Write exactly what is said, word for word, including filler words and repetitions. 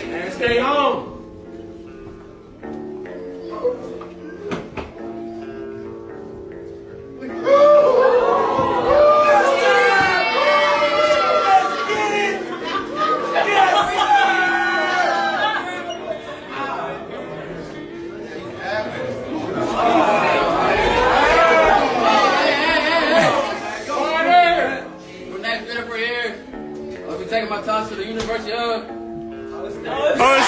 And stay home. Taking my thoughts to the University of... Oh,